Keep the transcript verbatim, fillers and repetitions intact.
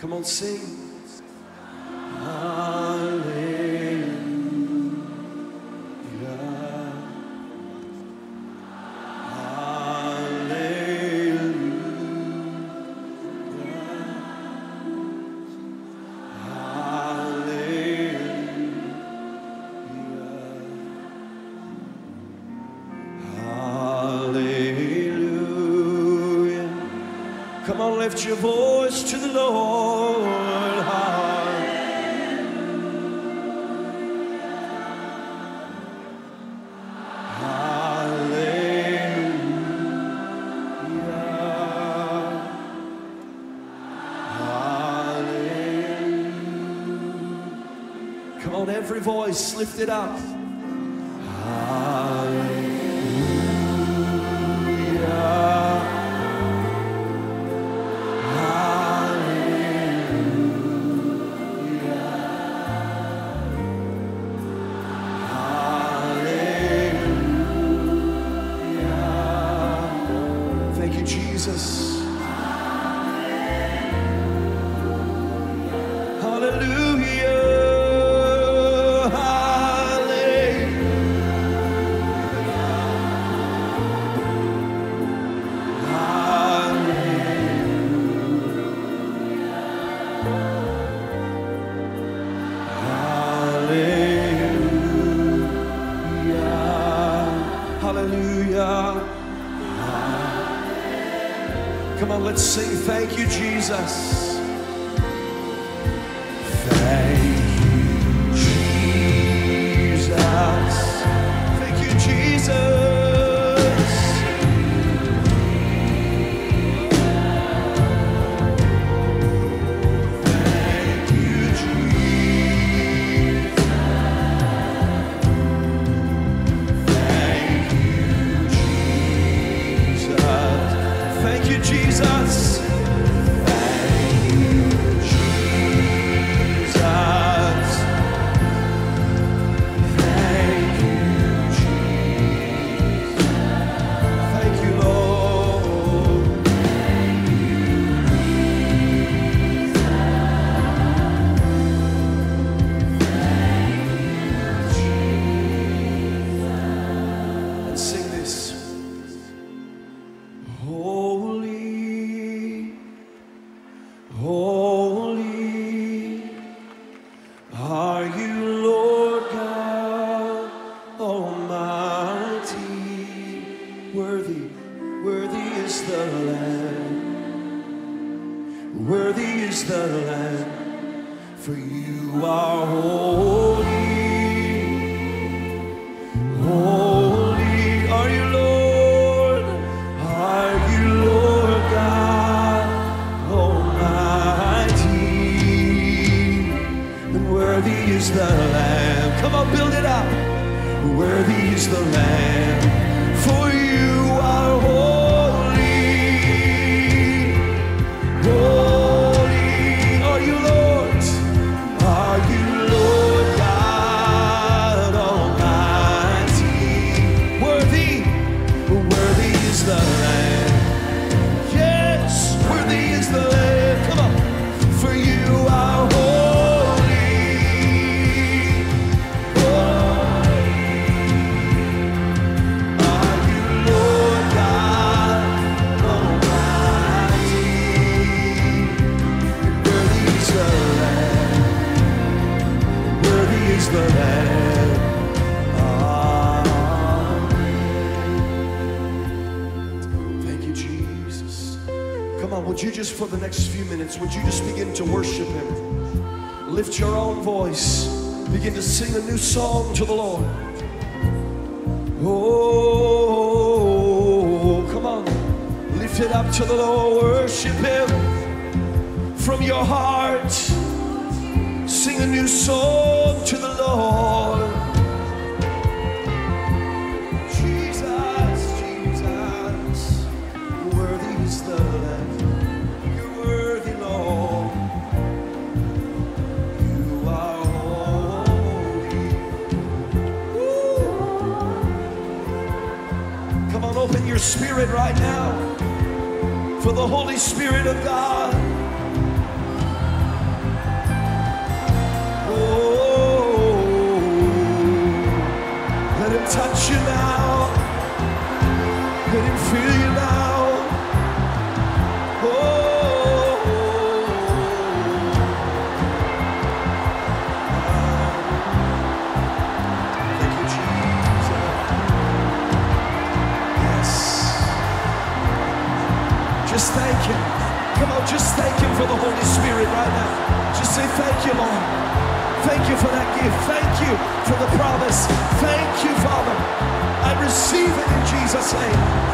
Come on, sing. Lift your voice to the Lord. Hallelujah. Hallelujah. Come on, every voice, lift it up. Come on, let's sing. Thank you, Jesus. Thank you, Jesus. Thank you, Jesus. Thank you, Jesus. Thank you, Jesus. Thank you, Jesus. Thank you, Jesus. Thank you, Jesus. Thank you, Lord. Let's sing this. Holy, holy are you, Lord God Almighty. Worthy, worthy is the Lamb. Worthy is the Lamb. For you are holy. Holy are you, Lord. Are you, Lord God Almighty? And worthy is the Lamb. Come on, build it up. Worthy is the Lamb. For you are holy. Holy are you, Lord. Are you, Lord God Almighty? Worthy, worthy is the Lamb. Yes, worthy is the Lamb. Come on. For you are holy. Holy are you, Lord God Almighty. Worthy is the Lamb. Worthy is the Lamb. Thank you, Jesus. Come on, would you just for the next few minutes, would you just begin to worship Him? Lift your own voice. Begin to sing a new song to the Lord. Oh, come on. Lift it up to the Lord. Worship Him from your heart. Sing a new song to the Lord. Jesus, Jesus, worthy is the Lamb. You're worthy, Lord. You are holy. Woo. Come on, open your spirit right now for the Holy Spirit of God. Oh, let him touch you now. Let him feel you now. Oh, thank you, Jesus. Yes. Just thank him. Come on, just thank him for the Holy Spirit right now. Just say thank you, Lord. Thank you for that gift. Thank you for the promise. Thank you, Father. I receive it in Jesus' name.